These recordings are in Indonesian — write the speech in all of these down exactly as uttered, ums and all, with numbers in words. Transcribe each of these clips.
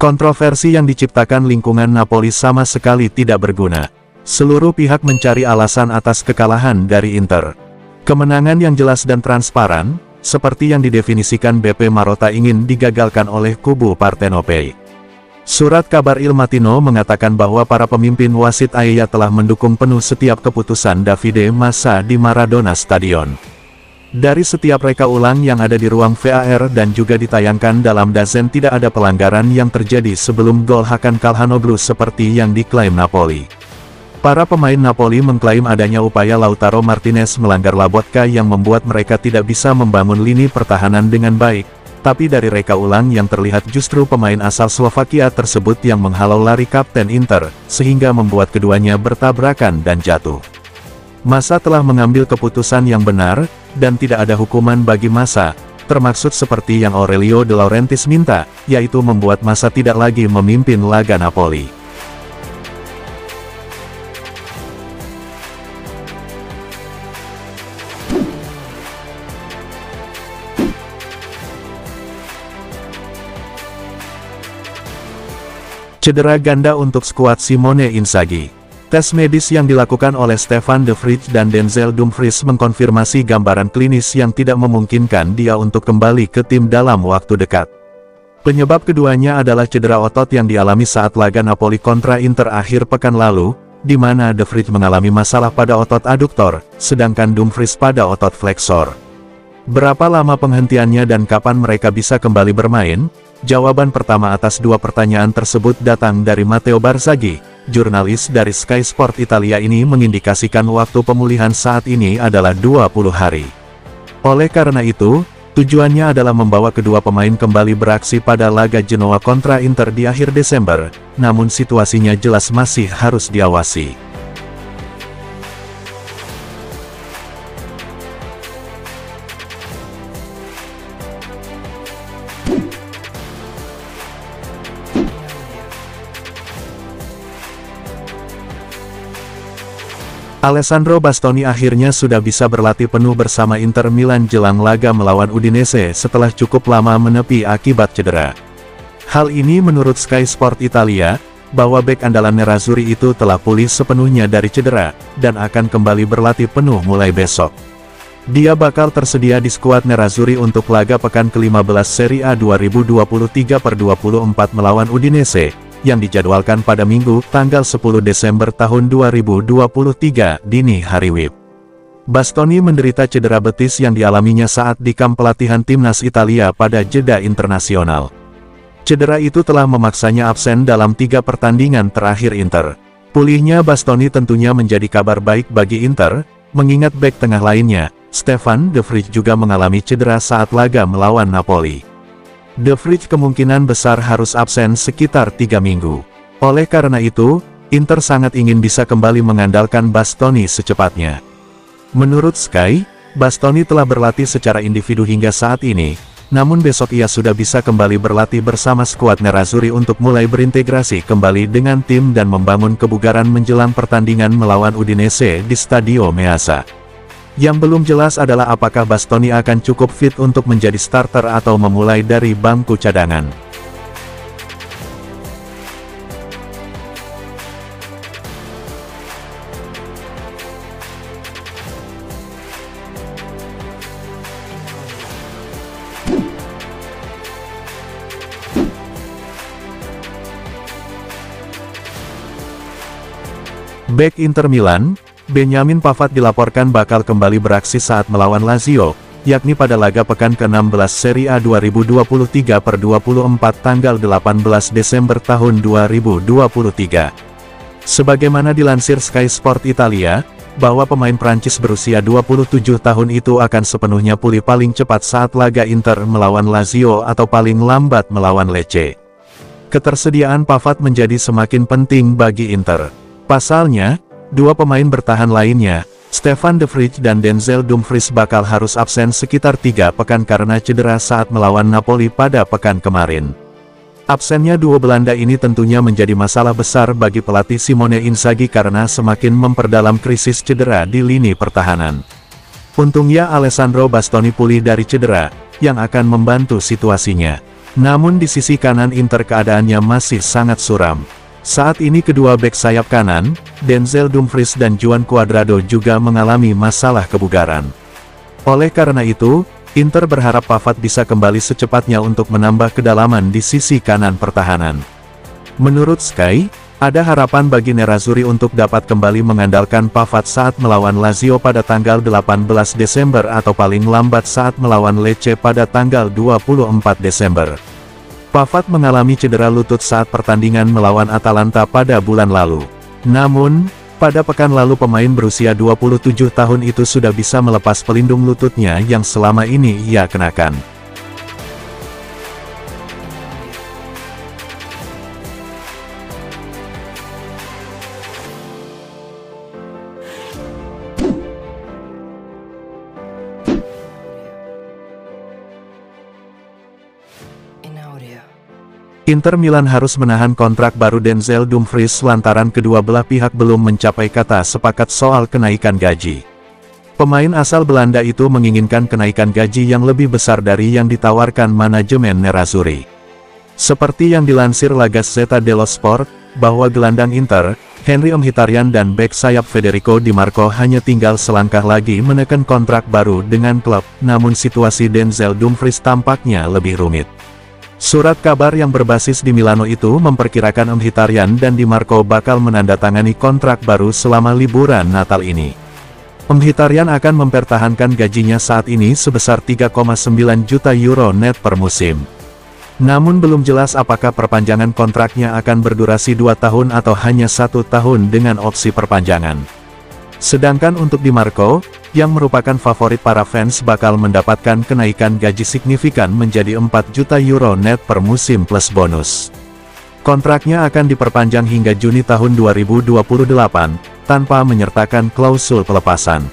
Kontroversi yang diciptakan lingkungan Napoli sama sekali tidak berguna. Seluruh pihak mencari alasan atas kekalahan dari Inter. Kemenangan yang jelas dan transparan, seperti yang didefinisikan B P Marotta ingin digagalkan oleh kubu Partenope. Surat kabar Il Mattino mengatakan bahwa para pemimpin wasit A E A telah mendukung penuh setiap keputusan Davide Massa di Maradona Stadion. Dari setiap reka ulang yang ada di ruang V A R dan juga ditayangkan dalam D A Z N tidak ada pelanggaran yang terjadi sebelum gol Hakan Calhanoglu seperti yang diklaim Napoli. Para pemain Napoli mengklaim adanya upaya Lautaro Martinez melanggar Lobotka yang membuat mereka tidak bisa membangun lini pertahanan dengan baik, tapi dari reka ulang yang terlihat justru pemain asal Slovakia tersebut yang menghalau lari kapten Inter, sehingga membuat keduanya bertabrakan dan jatuh. Massa telah mengambil keputusan yang benar, dan tidak ada hukuman bagi Massa, termaksud seperti yang Aurelio De Laurentiis minta, yaitu membuat Massa tidak lagi memimpin laga Napoli. Cedera ganda untuk skuad Simone Inzaghi. Tes medis yang dilakukan oleh Stefan de Vrij dan Denzel Dumfries mengkonfirmasi gambaran klinis yang tidak memungkinkan dia untuk kembali ke tim dalam waktu dekat. Penyebab keduanya adalah cedera otot yang dialami saat laga Napoli kontra Inter akhir pekan lalu, di mana de Vrij mengalami masalah pada otot aduktor, sedangkan Dumfries pada otot fleksor. Berapa lama penghentiannya dan kapan mereka bisa kembali bermain? Jawaban pertama atas dua pertanyaan tersebut datang dari Matteo Barzaghi. Jurnalis dari Sky Sport Italia ini mengindikasikan waktu pemulihan saat ini adalah dua puluh hari. Oleh karena itu, tujuannya adalah membawa kedua pemain kembali beraksi pada laga Genoa kontra Inter di akhir Desember, namun situasinya jelas masih harus diawasi. Alessandro Bastoni akhirnya sudah bisa berlatih penuh bersama Inter Milan jelang laga melawan Udinese setelah cukup lama menepi akibat cedera. Hal ini menurut Sky Sport Italia, bahwa bek andalan Nerazzurri itu telah pulih sepenuhnya dari cedera, dan akan kembali berlatih penuh mulai besok. Dia bakal tersedia di skuad Nerazzurri untuk laga pekan ke lima belas Serie A dua ribu dua puluh tiga per dua puluh empat melawan Udinese, yang dijadwalkan pada Minggu, tanggal sepuluh Desember tahun dua ribu dua puluh tiga, dini hari W I B. Bastoni menderita cedera betis yang dialaminya saat di kamp pelatihan timnas Italia pada jeda internasional. Cedera itu telah memaksanya absen dalam tiga pertandingan terakhir Inter. Pulihnya Bastoni tentunya menjadi kabar baik bagi Inter, mengingat bek tengah lainnya, Stefan de Vrij juga mengalami cedera saat laga melawan Napoli. De Vrij kemungkinan besar harus absen sekitar tiga minggu. Oleh karena itu, Inter sangat ingin bisa kembali mengandalkan Bastoni secepatnya. Menurut Sky, Bastoni telah berlatih secara individu hingga saat ini, namun besok ia sudah bisa kembali berlatih bersama skuad Nerazzurri untuk mulai berintegrasi kembali dengan tim dan membangun kebugaran menjelang pertandingan melawan Udinese di Stadio Meazza. Yang belum jelas adalah apakah Bastoni akan cukup fit untuk menjadi starter atau memulai dari bangku cadangan. Bek Inter Milan, Benjamin Pavard dilaporkan bakal kembali beraksi saat melawan Lazio, yakni pada laga pekan ke enam belas Serie A dua ribu dua puluh tiga per dua puluh empat tanggal delapan belas Desember tahun dua ribu dua puluh tiga. Sebagaimana dilansir Sky Sport Italia, bahwa pemain Prancis berusia dua puluh tujuh tahun itu akan sepenuhnya pulih paling cepat saat laga Inter melawan Lazio atau paling lambat melawan Lecce. Ketersediaan Pavard menjadi semakin penting bagi Inter. Pasalnya, dua pemain bertahan lainnya, Stefan de Vrij dan Denzel Dumfries bakal harus absen sekitar tiga pekan karena cedera saat melawan Napoli pada pekan kemarin. Absennya dua Belanda ini tentunya menjadi masalah besar bagi pelatih Simone Inzaghi karena semakin memperdalam krisis cedera di lini pertahanan. Untungnya Alessandro Bastoni pulih dari cedera, yang akan membantu situasinya. Namun di sisi kanan Inter keadaannya masih sangat suram. Saat ini kedua bek sayap kanan, Denzel Dumfries dan Juan Cuadrado juga mengalami masalah kebugaran. Oleh karena itu, Inter berharap Pavard bisa kembali secepatnya untuk menambah kedalaman di sisi kanan pertahanan. Menurut Sky, ada harapan bagi Nerazzurri untuk dapat kembali mengandalkan Pavard saat melawan Lazio pada tanggal delapan belas Desember atau paling lambat saat melawan Lecce pada tanggal dua puluh empat Desember. Pavard mengalami cedera lutut saat pertandingan melawan Atalanta pada bulan lalu. Namun, pada pekan lalu pemain berusia dua puluh tujuh tahun itu sudah bisa melepas pelindung lututnya yang selama ini ia kenakan. Inter Milan harus menahan kontrak baru Denzel Dumfries lantaran kedua belah pihak belum mencapai kata sepakat soal kenaikan gaji. Pemain asal Belanda itu menginginkan kenaikan gaji yang lebih besar dari yang ditawarkan manajemen Nerazzurri. Seperti yang dilansir La Gazzetta dello Sport, bahwa gelandang Inter, Henry Mkhitaryan dan bek sayap Federico Di Marco hanya tinggal selangkah lagi menekan kontrak baru dengan klub, namun situasi Denzel Dumfries tampaknya lebih rumit. Surat kabar yang berbasis di Milano itu memperkirakan Mkhitaryan dan Di Marco bakal menandatangani kontrak baru selama liburan Natal ini. Mkhitaryan akan mempertahankan gajinya saat ini sebesar tiga koma sembilan juta euro net per musim. Namun belum jelas apakah perpanjangan kontraknya akan berdurasi dua tahun atau hanya satu tahun dengan opsi perpanjangan. Sedangkan untuk Di Marco, yang merupakan favorit para fans bakal mendapatkan kenaikan gaji signifikan menjadi empat juta euro net per musim plus bonus. Kontraknya akan diperpanjang hingga Juni tahun dua ribu dua puluh delapan, tanpa menyertakan klausul pelepasan.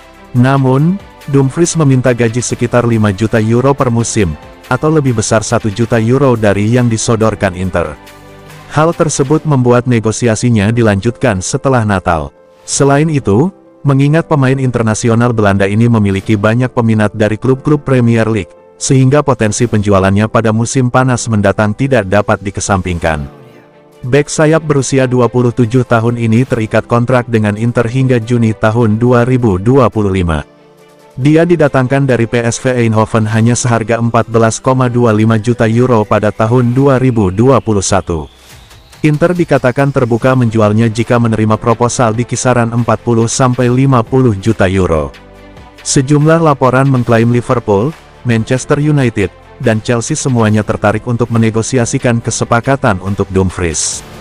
Namun, Dumfries meminta gaji sekitar lima juta euro per musim, atau lebih besar satu juta euro dari yang disodorkan Inter. Hal tersebut membuat negosiasinya dilanjutkan setelah Natal. Selain itu, mengingat pemain internasional Belanda ini memiliki banyak peminat dari klub-klub Premier League, sehingga potensi penjualannya pada musim panas mendatang tidak dapat dikesampingkan. Bek sayap berusia dua puluh tujuh tahun ini terikat kontrak dengan Inter hingga Juni tahun dua ribu dua puluh lima. Dia didatangkan dari P S V Eindhoven hanya seharga empat belas koma dua lima juta euro pada tahun dua ribu dua puluh satu. Inter dikatakan terbuka menjualnya jika menerima proposal di kisaran empat puluh sampai lima puluh juta euro. Sejumlah laporan mengklaim Liverpool, Manchester United, dan Chelsea semuanya tertarik untuk menegosiasikan kesepakatan untuk Dumfries.